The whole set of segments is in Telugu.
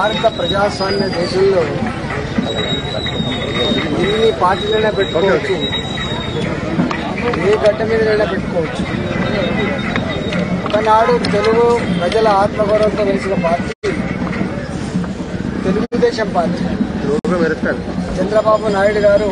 భారత ప్రజాస్వామ్య దేశంలో ఎన్ని పార్టీలైనా పెట్టుకోవచ్చు, ఏ గడ్డ మీదైనా పెట్టుకోవచ్చు. ఒకనాడు తెలుగు ప్రజల ఆత్మగౌరవంతో వెలిసిన పార్టీ తెలుగుదేశం పార్టీ. చంద్రబాబు నాయుడు గారు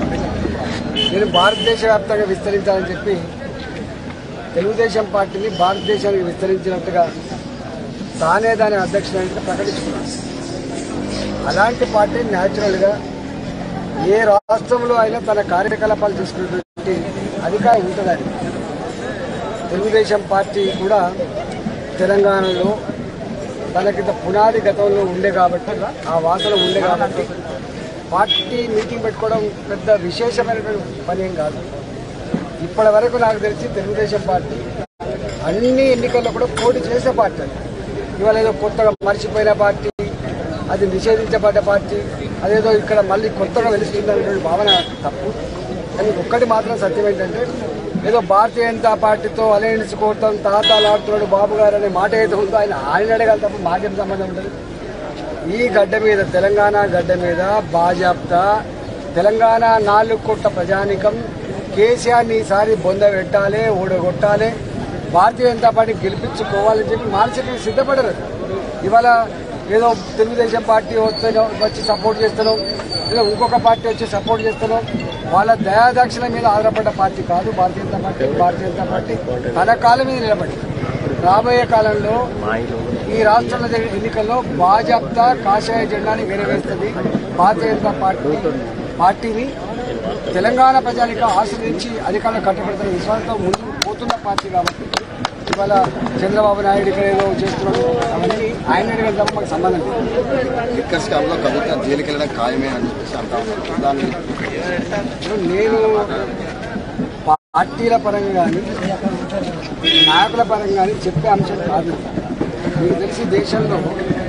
నేను భారతదేశ వ్యాప్తంగా విస్తరించాలని చెప్పి తెలుగుదేశం పార్టీని భారతదేశానికి విస్తరించినట్టుగా తానే దాని అధ్యక్షుడిగా ప్రకటించుకున్నాడు. అలాంటి పార్టీ న్యాచురల్గా ఏ రాష్ట్రంలో అయినా తన కార్యకలాపాలు చేసుకునేటువంటి అధికారం ఉంటుందని తెలుగుదేశం పార్టీ కూడా తెలంగాణలో తనకింత పునాది గతంలో ఉండే కాబట్టి, ఆ వాసన ఉండే కాబట్టి పార్టీ మీటింగ్ పెట్టుకోవడం పెద్ద విశేషమైనటువంటి పని ఏం కాదు. ఇప్పటి వరకు నాకు తెలిసి తెలుగుదేశం పార్టీ అన్ని ఎన్నికల్లో కూడా పోటీ చేసే పార్టీ. ఇవాళ ఏదో కొత్తగా మర్చిపోయిన పార్టీ, అది నిషేధించబడ్డ పార్టీ, అదేదో ఇక్కడ మళ్ళీ కొత్తగా వెలుస్తుందనేటువంటి భావన తప్పు. కానీ ఒక్కటి మాత్రం సత్యం ఏంటంటే, ఏదో భారతీయ జనతా పార్టీతో అలయన్స్ కోరుతాం తాతాలాడుతున్నాడు బాబు గారు అనే మాట ఏదో ఉందో ఆయన అడగాలి తప్ప మాకేం సంబంధం ఉంటుంది. ఈ గడ్డ మీద, తెలంగాణ గడ్డ మీద బాజాప్తా తెలంగాణ 4 కోట్ల ప్రజానికం కేసీఆర్ని ఈసారి బొంద పెట్టాలి, ఓడగొట్టాలి, భారతీయ జనతా పార్టీ గెలిపించుకోవాలని చెప్పి మానసికంగా సిద్ధపడరు. ఇవాళ ఏదో తెలుగుదేశం పార్టీ వచ్చి సపోర్ట్ చేస్తాను, లేదా ఇంకొక పార్టీ వచ్చి సపోర్ట్ చేస్తాను, వాళ్ళ దయాదాక్షిణ మీద ఆధారపడ్డ పార్టీ కాదు భారతీయ జనతా పార్టీ. భారతీయ జనతా పార్టీ తన కాలం మీద నిలబడి రాబోయే కాలంలో ఈ రాష్ట్రంలో జరిగిన ఎన్నికల్లో భాజపా కాషాయ జెండాని ఎగరవేస్తుంది. భారతీయ జనతా పార్టీని తెలంగాణ ప్రజానికి ఆశ్రయించి అధికారంలో కట్టబెడుతున్న విశ్వాసంతో ముందుకు పోతున్న పార్టీ కాబట్టి ఇవాళ చంద్రబాబు నాయుడు ఇక్కడ ఏదో చేస్తున్నాడు, అవన్నీ ఆయన అడిగిన తప్ప మాకు సంబంధం లేదు. లిక్కర్ స్కామ్లో కవిత జైలుకి వెళ్ళడం ఖాయమే అని చెప్పేసి అంటా ఉన్నాను. దాన్ని నేను పార్టీల పరంగా కానీ నాయకుల పరంగా కానీ చెప్పే అంశం కాదు. మీకు తెలిసి దేశంలో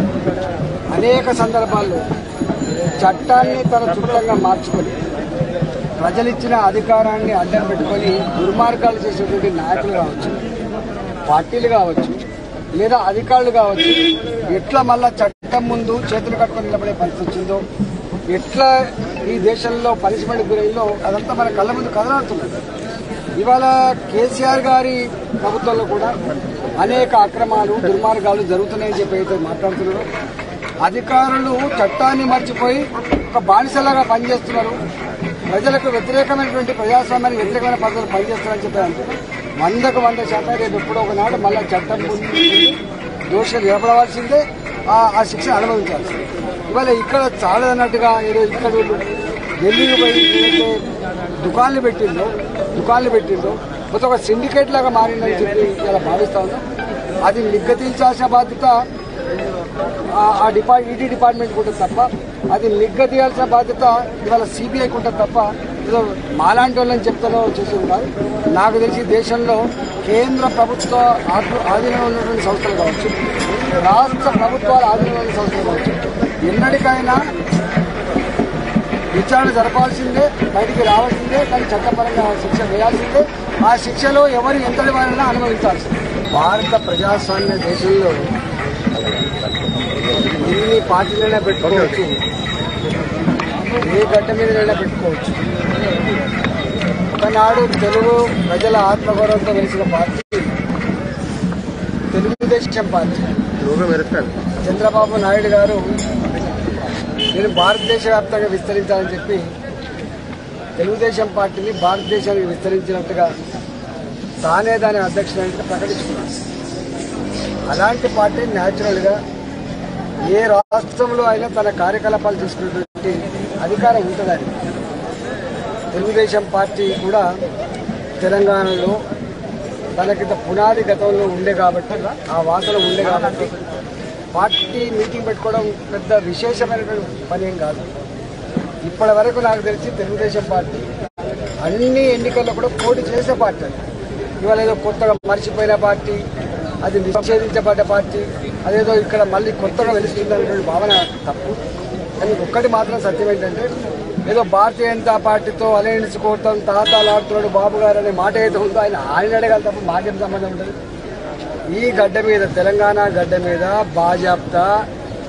అనేక సందర్భాల్లో చట్టాన్ని తన చుట్టంగా మార్చుకొని ప్రజలిచ్చిన అధికారాన్ని అడ్డం పెట్టుకొని దుర్మార్గాలు చేసేటువంటి నాయకులు కావచ్చు, పార్టీలు కావచ్చు, లేదా అధికారులు కావచ్చు, ఎట్లా మళ్ళా చట్టం ముందు చేతులు కట్టుకొని నిలబడే పరిస్థితి వచ్చిందో, ఎట్లా ఈ దేశంలో పనిష్మెంట్ గురైందో అదంతా మన కళ్ళ ముందు కదలాడుతున్నది. ఇవాళ కేసీఆర్ గారి ప్రభుత్వంలో కూడా అనేక అక్రమాలు, దుర్మార్గాలు జరుగుతున్నాయని చెప్పి అయితే మాట్లాడుతున్నారు. అధికారులు చట్టాన్ని మర్చిపోయి ఒక బానిసలాగా పనిచేస్తున్నారు, ప్రజలకు వ్యతిరేకమైనటువంటి ప్రజాస్వామ్యానికి వ్యతిరేకమైన పద్ధతులు పనిచేస్తున్నారని చెప్పారంటే 100% రేపు ఎప్పుడో ఒకనాడు మళ్ళీ చట్టం ముందు దోషులు నిలబడవలసిందే, ఆ శిక్షను అనుభవించాల్సిందే. ఇవాళ ఇక్కడ చాలదన్నట్టుగా ఏదో ఇక్కడ ఢిల్లీకి పోయి ఏదైతే దుకాన్లు పెట్టిందో మొత్తం ఒక సిండికేట్ లాగా మారిందని చెప్పి ఇలా భావిస్తా ఉన్నాం. అది నిగ్గదీల్చాల్సిన బాధ్యత ఈడీ డిపార్ట్మెంట్ ఉంటుంది తప్ప, అది నిగ్గదీయాల్సిన బాధ్యత ఇవాళ సిబిఐకి ఉంటుంది తప్ప ఏదో మాలాంటి వాళ్ళని చెప్తానో చేసేది కాదు. నాకు తెలిసి దేశంలో కేంద్ర ప్రభుత్వ ఆధీనంలో ఉన్నటువంటి సంస్థలు కావచ్చు, రాష్ట్ర ప్రభుత్వాల ఆధీనంలో ఉన్న సంస్థలు కావచ్చు, ఎన్నటికైనా విచారణ జరపాల్సిందే, బయటికి రావాల్సిందే, కానీ చట్టపరంగా శిక్ష వేయాల్సిందే. ఆ శిక్షలో ఎవరు ఎంతటి వారైనా అనుభవించాల్సిందే. భారత ప్రజాస్వామ్య దేశంలో ఎన్ని పార్టీలైనా పెట్టుకోవచ్చు, ఏ గడ్డ మీదైనా పెట్టుకోవచ్చు. ఒకనాడు తెలుగు ప్రజల ఆత్మగౌరవంతో వెలిసిన పార్టీ తెలుగుదేశం పార్టీ. చంద్రబాబు నాయుడు గారు నేను భారతదేశ వ్యాప్తంగా విస్తరించాలని చెప్పి తెలుగుదేశం పార్టీని భారతదేశానికి విస్తరించినట్టుగా తానే దాని అధ్యక్షుడిగా ప్రకటించుకున్నాడు. అలాంటి పార్టీ న్యాచురల్గా ఏ రాష్ట్రంలో అయినా తన కార్యకలాపాలు చేసుకునేటువంటి అధికారం ఉంటుందని తెలుగుదేశం పార్టీ కూడా తెలంగాణలో తనకింత పునాది గతంలో ఉండే కాబట్టి, ఆ వాసన ఉండే కాబట్టి పార్టీ మీటింగ్ పెట్టుకోవడం పెద్ద విశేషమైనటువంటి పని ఏం కాదు. ఇప్పటి వరకు నాకు తెలిసి తెలుగుదేశం పార్టీ అన్ని ఎన్నికల్లో కూడా పోటీ చేసే పార్టీ. ఇవాళ ఏదో కొత్తగా మర్చిపోయిన పార్టీ, అది నిషేధించబడ్డ పార్టీ, అదేదో ఇక్కడ మళ్ళీ కొత్తగా వెలుస్తుందనేటువంటి భావన తప్పు. కానీ ఒక్కటి మాత్రం సత్యం ఏంటంటే, ఏదో భారతీయ జనతా పార్టీతో అలయన్స్ కోరుతాం తాతాలాడుతున్నాడు బాబు గారు అనే మాట ఏదో ఉందో ఆయన అడగాలి తప్ప మాకేం సంబంధం ఉంటుంది. ఈ గడ్డ మీద, తెలంగాణ గడ్డ మీద బాజాప్తా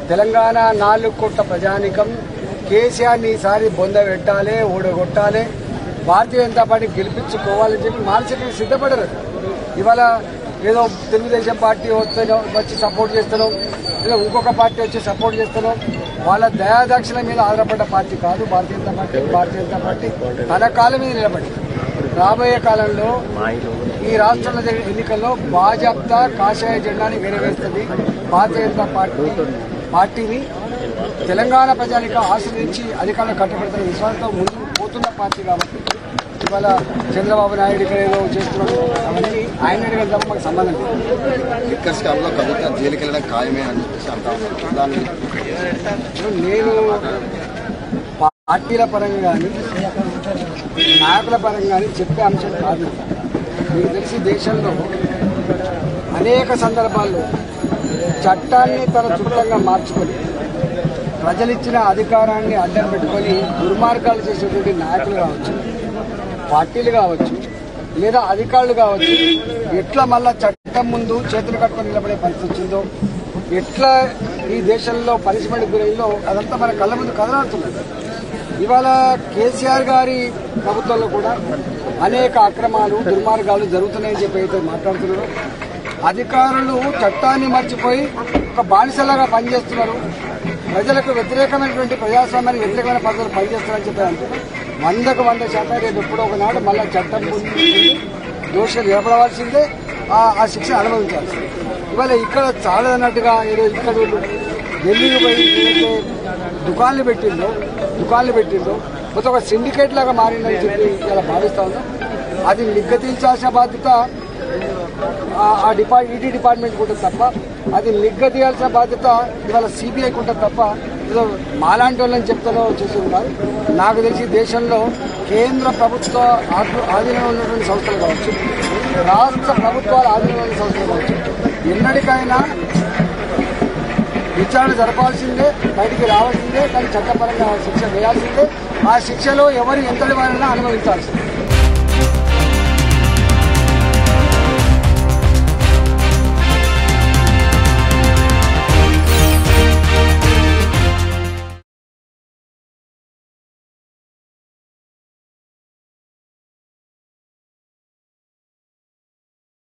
తెలంగాణ 4 కోట్ల ప్రజానికం కేసీఆర్ని ఈసారి బొంద పెట్టాలి, ఓడగొట్టాలి, భారతీయ జనతా పార్టీ గెలిపించుకోవాలని చెప్పి మానసికంగా సిద్ధపడరు. ఇవాళ ఏదో తెలుగుదేశం పార్టీ వచ్చి సపోర్ట్ చేస్తాను, లేదా ఇంకొక పార్టీ వచ్చి సపోర్ట్ చేస్తాను, వాళ్ళ దయాదాక్షిణ మీద ఆధారపడ్డ పార్టీ కాదు భారతీయ జనతా పార్టీ. భారతీయ జనతా పార్టీ తన కాలం మీద నిలబడి రాబోయే కాలంలో ఈ రాష్ట్రంలో జరిగే ఎన్నికల్లో భాజపా కాషాయ జెండాని ఎగరవేస్తుంది. భారతీయ జనతా పార్టీని తెలంగాణ ప్రజానిక ఆశ్రయించి అధికారులు కట్టబెడుతున్న విశ్వాసంతో ముందుకు పోతున్న పార్టీ కాబట్టి ఇవాళ చంద్రబాబు నాయుడు ఇక్కడ ఏదో చేస్తున్నాడు అవన్నీ ఆయన అడిగిన తప్ప మాకు సంబంధం లేదు. లిక్కర్ స్కామ్ లో కవిత జైలుకి వెళ్ళడం ఖాయమే అని చెప్పేసి అంటా ఉన్నారు. దాన్ని నేను పార్టీల పరంగా కానీ నాయకుల పరంగా కానీ చెప్పే అంశం కాదు. మీకు తెలిసి దేశంలో అనేక సందర్భాల్లో చట్టాన్ని తన చుట్టంగా మార్చుకొని ప్రజలిచ్చిన అధికారాన్ని అడ్డం పెట్టుకొని దుర్మార్గాలు చేసేటువంటి నాయకులు కావచ్చు, పార్టీలు కావచ్చు, లేదా అధికారులు కావచ్చు, ఎట్లా మళ్ళా చట్టం ముందు చేతులు కట్టుకొని నిలబడే పరిస్థితి వచ్చిందో, ఎట్లా ఈ దేశంలో పనిష్మెంట్ గురైందో అదంతా మన కళ్ళ ముందు కదలాడుతున్నది. ఇవాళ కేసీఆర్ గారి ప్రభుత్వంలో కూడా అనేక అక్రమాలు, దుర్మార్గాలు జరుగుతున్నాయని చెప్పి అయితే మాట్లాడుతున్నారు. అధికారులు చట్టాన్ని మర్చిపోయి ఒక బానిసలాగా పనిచేస్తున్నారు, ప్రజలకు వ్యతిరేకమైనటువంటి ప్రజాస్వామ్యానికి వ్యతిరేకమైన పద్ధతులు పనిచేస్తున్నారని చెప్పారంటే 100% రేపు ఎప్పుడో ఒకనాడు మళ్ళీ చట్టం ముందు దోషులు నిలబడవలసిందే, ఆ శిక్ష అనుభవించాల్సిందే. ఇవాళ ఇక్కడ చాలదన్నట్టుగా ఏదో ఇక్కడ ఢిల్లీకి పోయి ఏదైతే దుకాన్లు పెట్టిందో మొత్తం ఒక సిండికేట్ లాగా మారిందని చెప్పి ఇలా భావిస్తా ఉన్నాం. అది నిగ్గదీల్చాల్సిన బాధ్యత ఈడీ డిపార్ట్మెంట్కి ఉంటుంది తప్ప, అది నిగ్గదీయాల్సిన బాధ్యత ఇవాళ సిబిఐకి ఉంటుంది తప్ప ఏదో మాలాంటి వాళ్ళని చెప్తానో చేసేది కాదు. నాకు తెలిసి దేశంలో కేంద్ర ప్రభుత్వ ఆధీనంలో ఉన్నటువంటి సంస్థలు కావచ్చు, రాష్ట్ర ప్రభుత్వాల ఆధీనంలో ఉన్న సంస్థలు కావచ్చు, ఎన్నటికైనా విచారణ జరపాల్సిందే, బయటికి రావాల్సిందే, కానీ చట్టపరంగా శిక్ష వేయాల్సిందే. ఆ శిక్షలో ఎవరు ఎంతటి వారైనా అనుభవించాల్సిందే.